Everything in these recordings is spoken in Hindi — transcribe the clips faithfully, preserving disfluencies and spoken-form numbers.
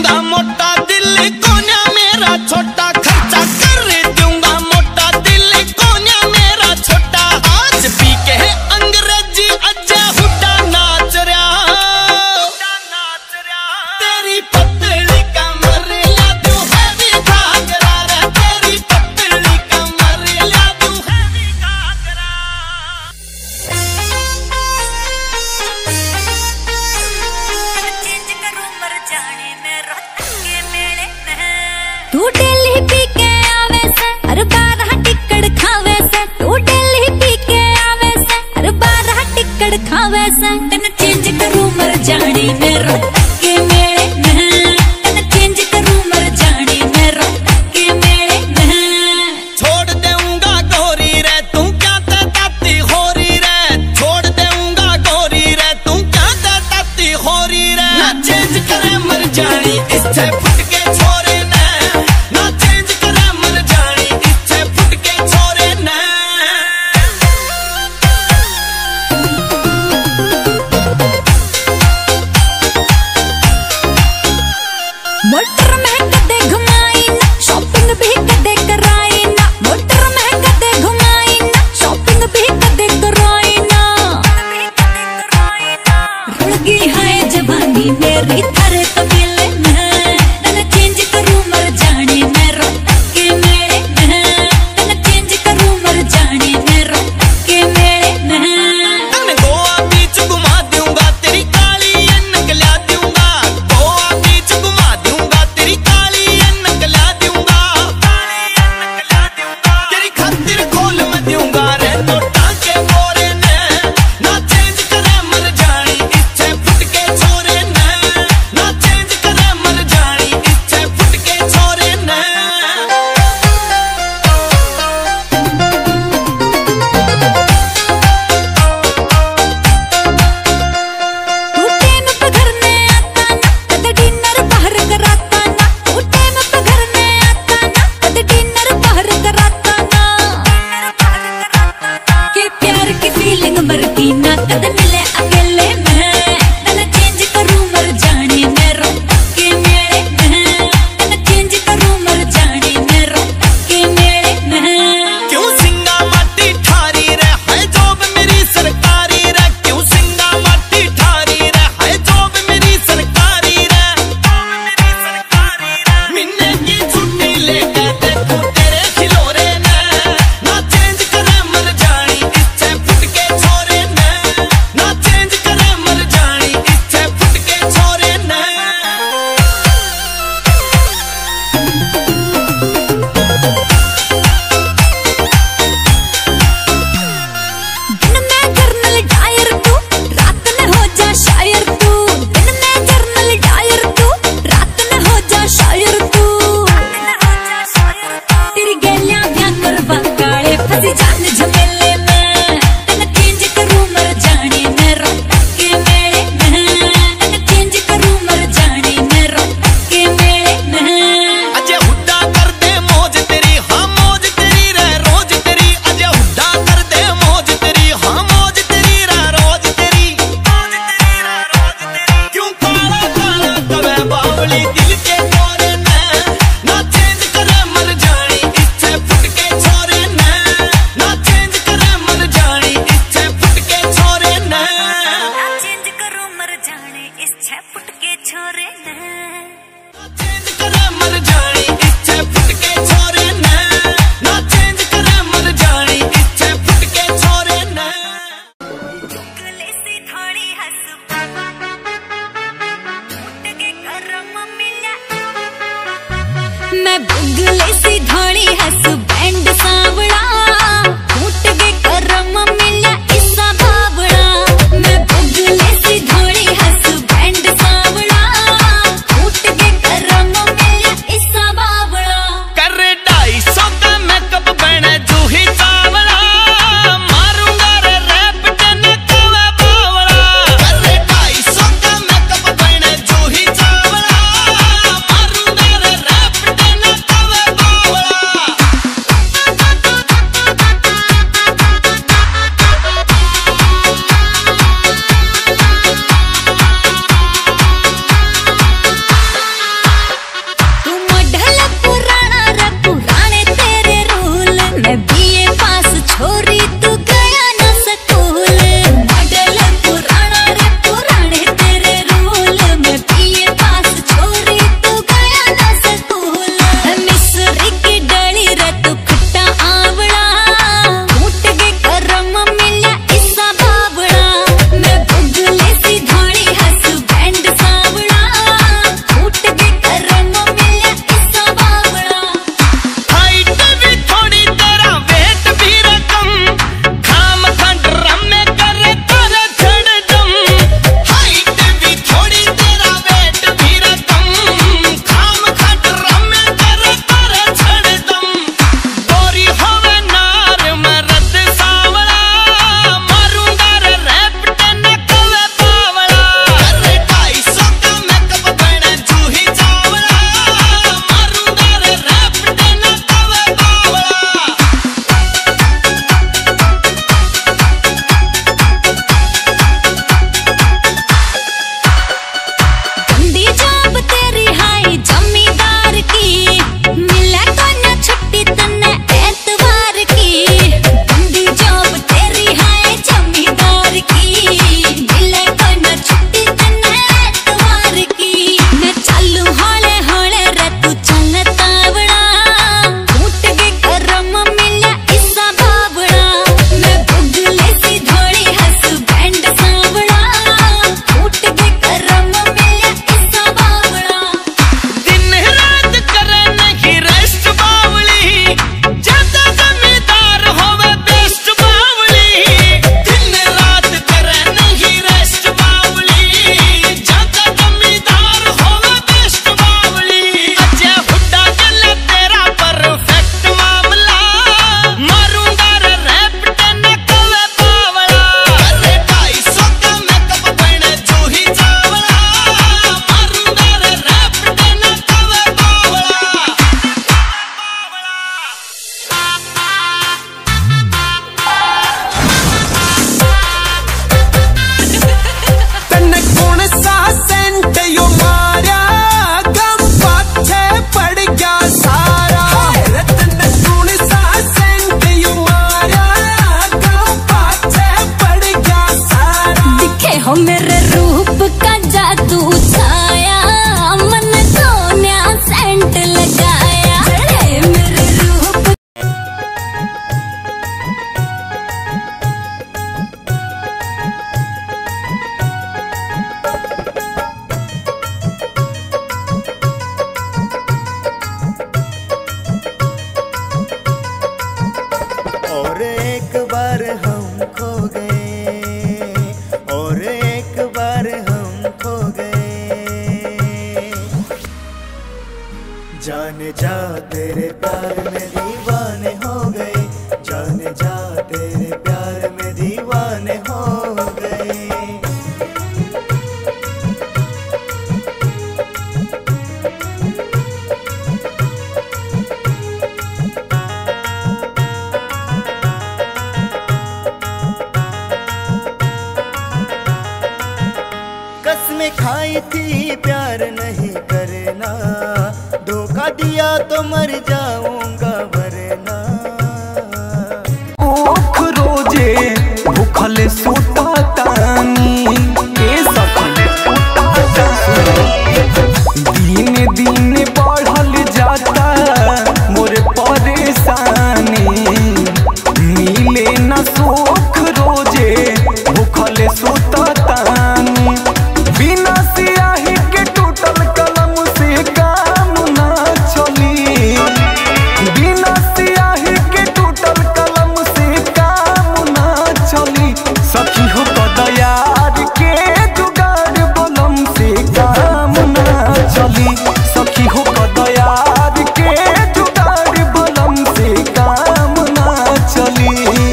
दूंगा मोटा दिल कोन्या मेरा छोटा, खर्चा कर दूंगा मोटा दिल कोन्या मेरा छोटा। आज पी के अंग्रेजी अज्जा हुड्डा नाच रहा, तेरी पतली कमर ला दूं हैवी घाघरा रे, तेरी पतली कमर ला दूं हैवी घाघरा। तू डेली पी के आवे से हर बारह टिकड़ खावे से, तू डेली पी के आवे से हर बारह टिकड़ खावे से। तन चेंज करूं मर जानी मेरा के मेले में, तन चेंज करूं मर जानी मेरा के मेले में। छोड़ दूंगा गोरी रे तू क्या ताती हो रही रे, छोड़ दूंगा गोरी रे तू क्या ताती हो रही रे। ना चेंज करे मर जानी इससे फुट के छोरे ने, ना चेंज करे मर जानी इससे फुट के छोरे ने। मोटर में कदे घुमाई ना, शॉपिंग भी कदे कराई ना, मोटर में कदे घुमाई ना, शॉपिंग भी कदे कराई ना। रुड़ गई है जवानी मेरी थारे तबेले में, तन चेंज करूं मर जानी मेरा के मेले में, तन चेंज करूं मर जानी मेरा के मेले में। तन गोवा बीच घुमा दूंगा तेरी काली अनक ला दूंगा, गोवा बीच घुमा दूंगा तेरी काली अनक ला दूंगा, तेरी खातिर खोल मैं दूंगा रे नोटा के बोरे ने। ना चेंज करे मर जानी इससे फुट के छोरे ने, ना चेंज करे मर जानी इससे फुट के छोरे ने। तू टाइम पे घर में आता ना, कद डिनर बाहर कराता ना, तू टाइम पे घर में आता ना, कद डिनर बाहर कराता ना। के प्यार की फीलिंग मरती ना कद मिले अकेले में, तन चेंज करूं मर जानी मेरा के मेले में, तन चेंज करूं मर जानी मेरा के मेले में। क्यों सिंगा माटी ठारी रे है जॉब मेरी सरकारी रे, क्यों सिंगा माटी ठारी रे है जॉब मेरी सरकारी रे। मिन्ने की छुट्टी लेके दे तू तेरे खिलौने ने, ना चेंज करे मर जानी इससे फुट के छोरे ने, ना चेंज करे मर जानी इससे फुट के छोरे ने। दिन में जर्नल डायर तू, रात में हो जा शायर तू, दिन में जर्नल डायर तू, रात में हो जा शायर तू। तेरी गैलियां क्या करवा काले फंसी जान झमेले में, तन चेंज करूं मर जानी मेरा के मेले में, तन चेंज करूं मर जानी मेरा के मेले में। अजय हुड्डा कर दे मौज तेरी, हाँ मौज तेरी रे रोज तेरी, अजय हुड्डा कर दे मौज तेरी, हाँ मौज तेरी रे रोज तेरी। क्यों काला काला कवे बावली दिल के कोरे ने, ना चेंज करे मर जानी इससे फुट के छोरे ने, ना चेंज करे मर जानी इससे फुट के छोरे ने। चेंज करूं मर जाने इस छपुट के छोरे ने। चेंज करे मर जानी इससे फुट के छोरे ने, ना चेंज करे मर जानी इससे फुट के छोरे ने। बुगले सी थोड़ी हंस फुट के करम मिला, मैं बुगले सी थोड़ी हंस बैंड सांवड़ा, फुट के करम मिला इसा बावड़ा। मैं बुगले सी थोड़ी हंस बैंड सांवड़ा, फुट के करम मिला इसा बावड़ा। कर ढाई सौ का मेकअप बने जूही चावला, मारूंगा रे रैप टन कवे बावला। कर ढाई सौ का मेकअप बने जूही चावला, मारूंगा रे रैप टन कवे बावला। छाया मन सोनिया सेंट लगाया मेरे रूप। और एक बार हम खो गए, और एक बार हम खो गए। जाने जा तेरे प्यार में दीवाने हो गए, जाने जा तेरे प्यार में दीवाने हो गए। कसमें खाई थी प्यार नहीं करना, धोखा दिया तो मर जाऊंगा वरना। ओख रोजे भूखल सुता तानी, ए सखल सुता तानी। दिन दिन बढ़ल जाता मोर परेशानी, मिले न सुख रोजे भूखल सुता तानी। बिना सियाही के टूटल कलम से काम ना चली, बिना सियाही के टूटल कलम से काम ना चली। सखी हो कदयार के जुगाड़ बलम से काम ना चली, सखी हो कदयार के जुगाड़ बलम से काम ना चली।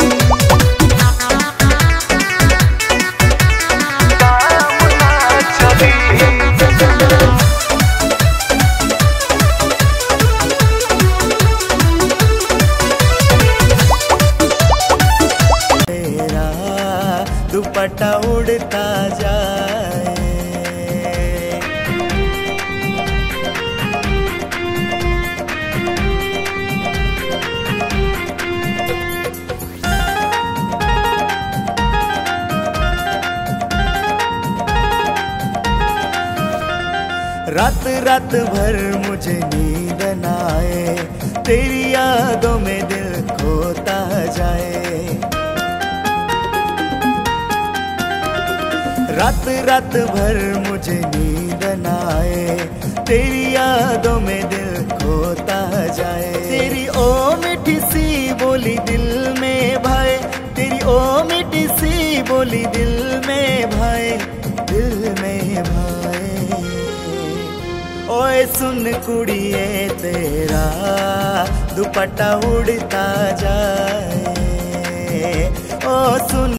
दुपट्टा उड़ता जाए, रात रात भर मुझे नींद न आए, तेरी यादों में दिल खोता जाए। रात रात भर मुझे नींद न आए, तेरी यादों में दिल खोता जाए। तेरी ओ मीठी सी बोली दिल में भाए, तेरी ओ मीठी सी बोली दिल में भाए, दिल में भाए। ओए सुन कुड़िए तेरा दुपट्टा उड़ता जाए, ओ सुन